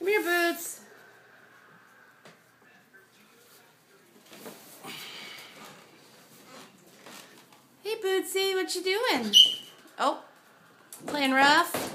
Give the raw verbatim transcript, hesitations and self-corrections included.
Come here, Boots. Hey, Bootsy, what you doing? Oh, playing rough?